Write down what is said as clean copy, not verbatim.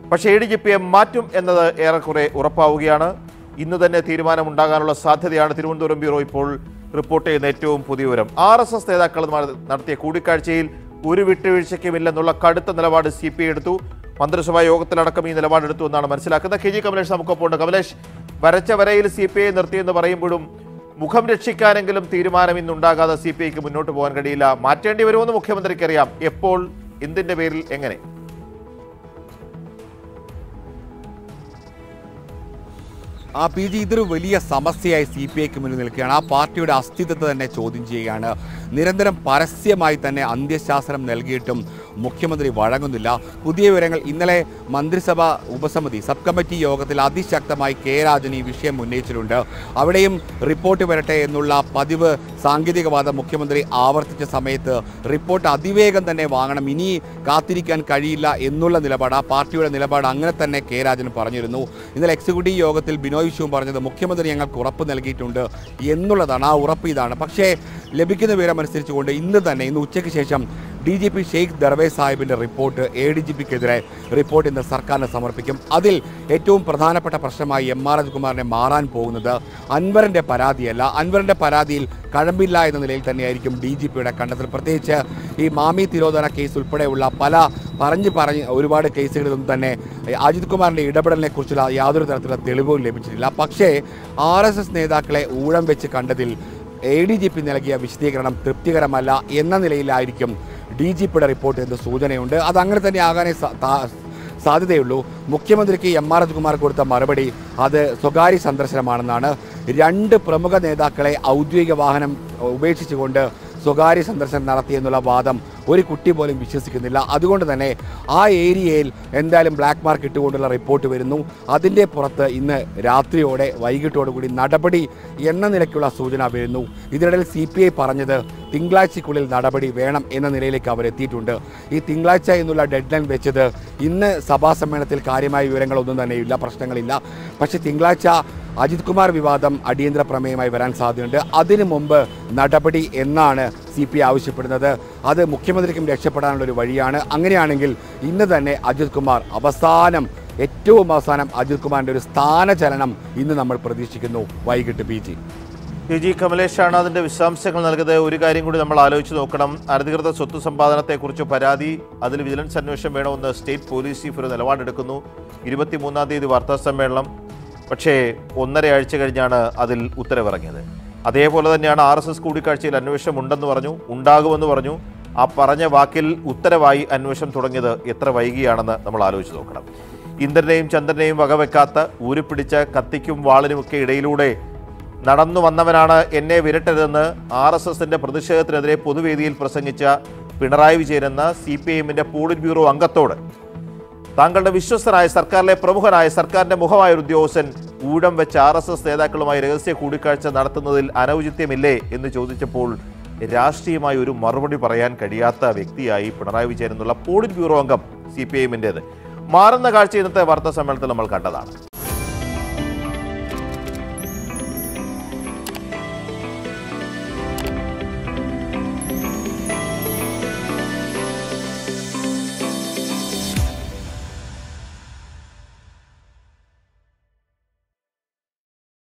പക്ഷേ ADGPയെ മാറ്റും എന്നത് ഏറെക്കുറെ ഉറപ്പാവുകയാണ്. ഇന്ന് തന്നെ തീരുമാനമുണ്ടാകാനുള്ള സാധ്യതയാണ് തിരുവനന്തപുരം ബ്യൂറോ ഇപ്പോൾ റിപ്പോർട്ട് ചെയ്യുന്ന ഏറ്റവും പുതിയ വിവരം. RSS നേതാക്കളുമായി നടത്തിയ കൂടിക്കാഴ്ചയിൽ ഒരു വിട്ടുവീഴ്ചയ്ക്കുമില്ലെന്നുള്ള കടുത്ത നിലപാട് CPI എടുത്തു. മന്ത്രിസഭാ യോഗത്തിലടക്കം ഈ നിലപാടെടുത്തു എന്നാണ് മനസ്സിലാക്കുന്നത്. KG കമലേഷ് നമുക്കൊപ്പമുണ്ട്. കമലേഷ്, വരച്ച വരയിൽ CPI നിർത്തിയെന്ന് പറയുമ്പോഴും മുഖം രക്ഷിക്കാനെങ്കിലും തീരുമാനം ഇന്നുണ്ടാകാതെ CPIക്ക് മുന്നോട്ട് പോകാൻ കഴിയില്ല. മാറ്റേണ്ടി വരുമെന്ന് മുഖ്യമന്ത്രിക്കറിയാം. എപ്പോൾ, എന്തിന്റെ പേരിൽ, എങ്ങനെ? PG ഇതൊരു വലിയ സമസ്യയായി CPIക്ക് മുന്നിൽ നിൽക്കുകയാണ്. ആ പാർട്ടിയുടെ അസ്തിത്വത്തെ തന്നെ ചോദ്യം ചെയ്യുകയാണ്. നിരന്തരം പരസ്യമായി തന്നെ അന്ത്യശാസനം നൽകിയിട്ടും മുഖ്യമന്ത്രി വഴങ്ങുന്നില്ല. പുതിയ വിവരങ്ങൾ ഇന്നലെ മന്ത്രിസഭ ഉപസമിതി സബ് കമ്മിറ്റി യോഗത്തിൽ അതിശക്തമായി K രാജൻ ഈ വിഷയം ഉന്നയിച്ചിട്ടുണ്ട്. അവിടെയും റിപ്പോർട്ട് വരട്ടെ എന്നുള്ള പതിവ് സാങ്കേതികവാദം മുഖ്യമന്ത്രി ആവർത്തിച്ച സമയത്ത് റിപ്പോർട്ട് അതിവേഗം തന്നെ വാങ്ങണം, ഇനി കാത്തിരിക്കാൻ കഴിയില്ല എന്നുള്ള നിലപാട്, ആ പാർട്ടിയുടെ നിലപാട് അങ്ങനെ തന്നെ K രാജൻ പറഞ്ഞിരുന്നു. ഇന്നലെ എക്സിക്യൂട്ടീവ് യോഗത്തിൽ ബിനോയ് വിശ്വവും പറഞ്ഞത് മുഖ്യമന്ത്രി ഞങ്ങൾക്ക് ഉറപ്പ് നൽകിയിട്ടുണ്ട് എന്നുള്ളതാണ്. ആ ഉറപ്പ് ഇതാണ്. പക്ഷേ ലഭിക്കുന്ന വിവരമനുസരിച്ചുകൊണ്ട് ഇന്ന് ഉച്ചയ്ക്ക് ശേഷം DGP ഷെയ്ഖ് ദർവേസ് സാഹിബിൻ്റെ റിപ്പോർട്ട് ADGPക്കെതിരെ റിപ്പോർട്ട് ഇന്ന് സർക്കാരിന് സമർപ്പിക്കും. അതിൽ ഏറ്റവും പ്രധാനപ്പെട്ട പ്രശ്നമായി MR രാജകുമാറിനെ മാറാൻ പോകുന്നത് അൻവറിൻ്റെ പരാതിയല്ല. അൻവറിൻ്റെ പരാതിയിൽ കഴമ്പില്ല എന്ന നിലയിൽ തന്നെയായിരിക്കും DGPയുടെ കണ്ടെത്തൽ. പ്രത്യേകിച്ച് ഈ മാമി തിരോധന കേസ് ഉൾപ്പെടെയുള്ള പറഞ്ഞ് ഒരുപാട് കേസുകളിലൊന്നും തന്നെ അജിത് കുമാറിൻ്റെ ഇടപെടലിനെ കുറിച്ചുള്ള യാതൊരു തരത്തിലുള്ള തെളിവും ലഭിച്ചിട്ടില്ല. പക്ഷേ RSS നേതാക്കളെ ഊഴം വെച്ച് കണ്ടതിൽ ADGP നൽകിയ വിശദീകരണം തൃപ്തികരമല്ല എന്ന നിലയിലായിരിക്കും DGPയുടെ റിപ്പോർട്ട് എന്ന് സൂചനയുണ്ട്. അതങ്ങനെ തന്നെ ആകാനേ സാധ്യതയുള്ളൂ. മുഖ്യമന്ത്രിക്ക് MR രാജകുമാർ കൊടുത്ത മറുപടി അത് സ്വകാര്യ സന്ദർശനമാണെന്നാണ്. 2 പ്രമുഖ നേതാക്കളെ ഔദ്യോഗിക വാഹനം ഉപേക്ഷിച്ചുകൊണ്ട് സ്വകാര്യ സന്ദർശനം നടത്തിയെന്നുള്ള വാദം ഒരു കുട്ടി പോലും വിശ്വസിക്കുന്നില്ല. അതുകൊണ്ട് തന്നെ ആ ഏരിയയിൽ എന്തായാലും ബ്ലാക്ക് മാർക്ക് ഇട്ടുകൊണ്ടുള്ള റിപ്പോർട്ട് വരുന്നു. അതിൻ്റെ പുറത്ത് ഇന്ന് രാത്രിയോടെ വൈകിട്ടോടുകൂടി നടപടി എന്ന നിലയ്ക്കുള്ള സൂചന വരുന്നു. ഇതിനിടയിൽ CPI പറഞ്ഞത് തിങ്കളാഴ്ചയ്ക്കുള്ളിൽ നടപടി വേണം എന്ന നിലയിലേക്ക് അവരെത്തിയിട്ടുണ്ട്. ഈ തിങ്കളാഴ്ച എന്നുള്ള ഡെഡ് ലൈൻ വെച്ചത് ഇന്ന് സഭാ സമ്മേളനത്തിൽ കാര്യമായ വിവരങ്ങളൊന്നും തന്നെയില്ല, പ്രശ്നങ്ങളില്ല. പക്ഷേ തിങ്കളാഴ്ച അജിത് കുമാർ വിവാദം അടിയന്തര പ്രമേയമായി വരാൻ സാധ്യതയുണ്ട്. അതിനു മുമ്പ് നടപടി എന്നാണ് CPI ആവശ്യപ്പെടുന്നത്. അത് മുഖ്യമന്ത്രിക്കും രക്ഷപ്പെടാനുള്ളൊരു വഴിയാണ്. അങ്ങനെയാണെങ്കിൽ ഇന്ന് തന്നെ ഏറ്റവും അവസാനം അജിത് കുമാറിൻ്റെ ഒരു സ്ഥാനചലനം ഇന്ന് നമ്മൾ പ്രതീക്ഷിക്കുന്നു വൈകിട്ട്. KG കമലേഷാണ് അതിൻ്റെ വിശദാംശങ്ങൾ നൽകുന്നത്. ഒരു കാര്യം കൂടി നമ്മൾ ആലോചിച്ച് നോക്കണം. അനധികൃത സ്വത്ത് സമ്പാദനത്തെക്കുറിച്ച് പരാതി, അതിൽ വിജിലൻസ് അന്വേഷണം വേണമെന്ന് സ്റ്റേറ്റ് പോലീസ് ചീഫ് ഒരു നിലപാടെടുക്കുന്നു. 23-ാം തീയതി വാർത്താ സമ്മേളനം. പക്ഷേ 1.5 ആഴ്ച കഴിഞ്ഞാണ് അതിൽ ഉത്തരവിറങ്ങിയത്. അതേപോലെ തന്നെയാണ് RSS കൂടിക്കാഴ്ചയിൽ അന്വേഷണം ഉണ്ടെന്ന് പറഞ്ഞു, ഉണ്ടാകുമെന്ന് പറഞ്ഞു. ആ പറഞ്ഞ വാക്കിൽ ഉത്തരവായി അന്വേഷണം തുടങ്ങിയത് എത്ര വൈകിയാണെന്ന് നമ്മൾ ആലോചിച്ച് നോക്കണം. ഇന്ദ്രനെയും ചന്ദ്രനെയും വകവെക്കാത്ത ഊരിപ്പിടിച്ച കത്തിക്കും വാളിനുമൊക്കെ ഇടയിലൂടെ നടന്നു വന്നവനാണ് എന്നെ വിരട്ടരുതെന്ന് RSSന്റെ പ്രതിഷേധത്തിനെതിരെ പൊതുവേദിയിൽ പ്രസംഗിച്ച പിണറായി വിജയൻ എന്ന CPIഎമ്മിൻ്റെ പോളിറ്റ് ബ്യൂറോ അംഗത്തോട് താങ്കളുടെ വിശ്വസ്തനായ, സർക്കാരിലെ പ്രമുഖനായ, സർക്കാരിൻ്റെ മുഖമായ ഒരു ഉദ്യോഗസ്ഥൻ ഊഴം വെച്ച RSS നേതാക്കളുമായി രഹസ്യ കൂടിക്കാഴ്ച നടത്തുന്നതിൽ അനൗചിത്യമില്ലേ എന്ന് ചോദിച്ചപ്പോൾ രാഷ്ട്രീയമായി ഒരു മറുപടി പറയാൻ കഴിയാത്ത വ്യക്തിയായി പിണറായി വിജയൻ എന്നുള്ള പോളിറ്റ് ബ്യൂറോ അംഗം CPIഎമ്മിൻ്റേത് മാറുന്ന കാഴ്ച ഇന്നത്തെ വാർത്താ സമ്മേളനത്തിൽ നമ്മൾ കണ്ടതാണ്.